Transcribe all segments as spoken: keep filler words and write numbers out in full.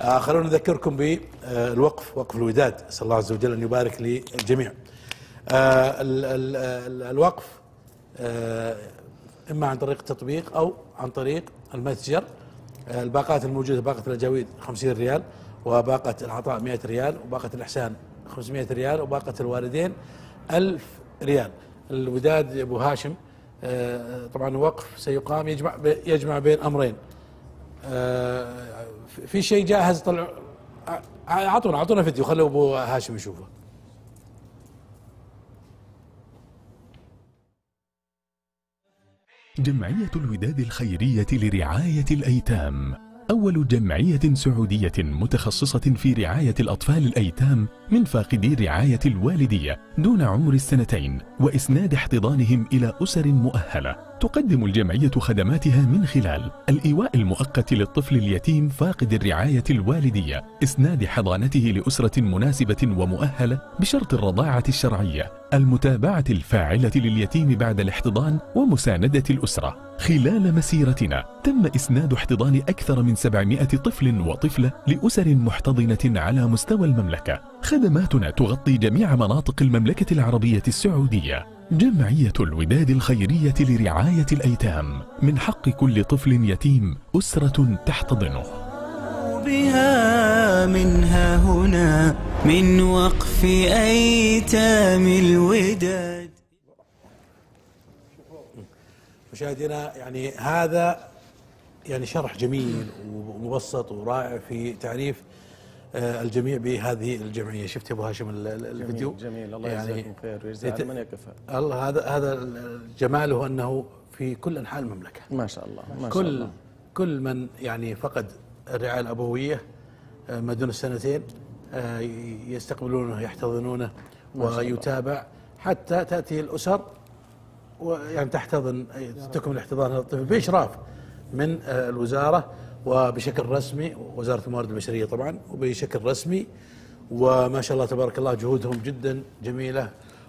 آه خلونا نذكركم بالوقف، وقف الوداد، أسأل الله عز وجل أن يبارك للجميع. آه ال ال ال الوقف آه إما عن طريق التطبيق أو عن طريق المتجر. آه الباقات الموجودة باقة الأجاويد خمسين ريال، وباقة العطاء مئة ريال، وباقة الإحسان خمسمئة ريال، وباقة الوالدين ألف ريال. الوداد أبو هاشم آه طبعا وقف سيقام يجمع يجمع بين أمرين. آه في شيء جاهز طلع، اعطونا اعطونا فيديو، خلوا ابو هاشم يشوفه. جمعية الوداد الخيرية لرعاية الأيتام أول جمعية سعودية متخصصة في رعاية الأطفال الأيتام من فاقدي الرعاية الوالدية دون عمر السنتين، وإسناد احتضانهم إلى أسر مؤهلة. تقدم الجمعية خدماتها من خلال الإيواء المؤقت للطفل اليتيم فاقد الرعاية الوالدية، إسناد حضانته لأسرة مناسبة ومؤهلة بشرط الرضاعة الشرعية، المتابعة الفاعلة لليتيم بعد الاحتضان، ومساندة الأسرة. خلال مسيرتنا تم إسناد احتضان أكثر من سبعمئة طفل وطفلة لأسر محتضنة على مستوى المملكة. خدماتنا تغطي جميع مناطق المملكة العربية السعودية. جمعية الوداد الخيرية لرعاية الأيتام، من حق كل طفل يتيم أسرة تحتضنه. بها منها هنا من وقف أيتام الوداد. مشاهدينا، يعني هذا يعني شرح جميل ومبسط ورائع في تعريف الجميع بهذه الجمعيه. شفت يا ابو هاشم الفيديو؟ جميل, جميل. الله يعني يجزاكم خير ويجزي على من يكفى. الله، هذا هذا جماله انه في كل انحاء المملكه. ما شاء الله، ما كل شاء الله. كل من يعني فقد الرعايه الابويه ما دون السنتين يستقبلونه، يحتضنونه ويتابع حتى تاتي الاسر ويعني تحتضن، تكمل احتضان هذا الطفل باشراف من الوزاره وبشكل رسمي، وزاره الموارد البشريه طبعا، وبشكل رسمي. وما شاء الله تبارك الله جهودهم جدا جميله،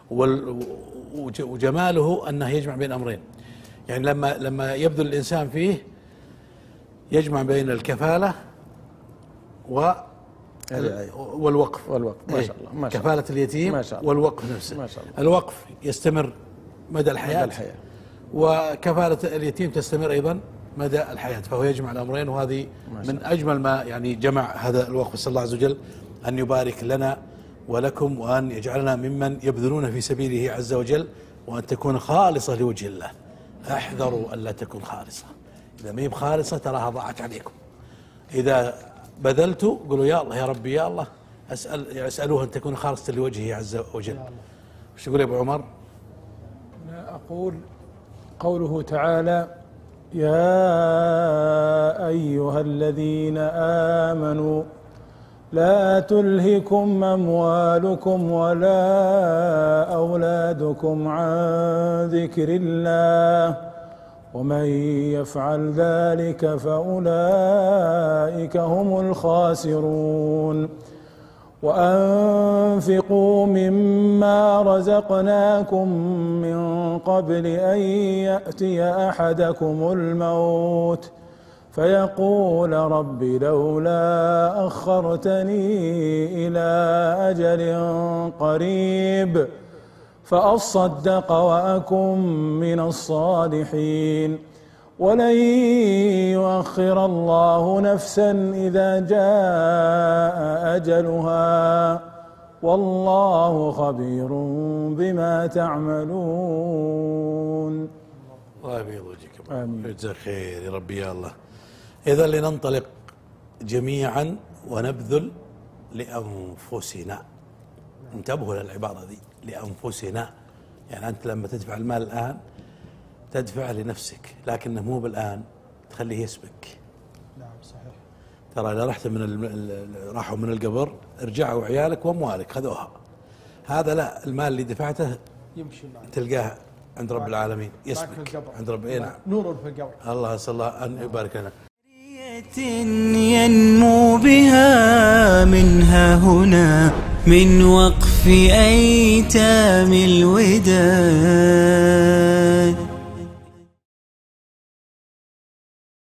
وجماله انه يجمع بين امرين. يعني لما لما يبذل الانسان فيه يجمع بين الكفاله و والوقف والوقف ما شاء الله، ما شاء كفاله اليتيم ما شاء الله. والوقف نفسه ما شاء الله. الوقف يستمر مدى الحياه, مدى الحياة. وكفاله اليتيم تستمر ايضا مدى الحياة، فهو يجمع الأمرين، وهذه من أجمل ما يعني جمع هذا الوقف. صلى الله عز وجل أن يبارك لنا ولكم، وأن يجعلنا ممن يبذلون في سبيله عز وجل، وأن تكون خالصة لوجه الله. احذروا ألا تكون خالصة، إذا ما هي بخالصة تراها ضاعت عليكم. إذا بذلتوا قولوا يا الله يا ربي يا الله، أسأل اسألوه أن تكون خالصة لوجهه عز وجل. وش تقول يا أبو عمر؟ أنا أقول قوله تعالى: يا أيها الذين آمنوا لا تلهكم أموالكم ولا أولادكم عن ذكر الله ومن يفعل ذلك فأولئك هم الخاسرون. وأنفقوا مما رزقناكم من قبل أن يأتي أحدكم الموت فيقول رب لولا أخرتني إلى أجل قريب فأصدق وأكن من الصالحين ولن يؤخر الله نفسا إذا جاء أجلها والله خبير بما تعملون. الله يبيض وجهك، آمين، يجزاك خير يا ربي يا الله. إذا لننطلق جميعا ونبذل لأنفسنا. انتبهوا للعبارة دي، لأنفسنا. يعني أنت لما تدفع المال الآن تدفع لنفسك، لكنه مو بالآن تخليه يسبك. نعم صحيح. ترى إذا رحت من ال... راحوا من القبر رجعوا عيالك وأموالك خذوها. هذا لا، المال اللي دفعته يمشي معك، تلقاه عند رب العالمين يسبك عند رب. اي نعم، نور في القبر. الله صلى الله أن يبارك لنا. ينمو بها منها هنا من وقف أيتام الوداد.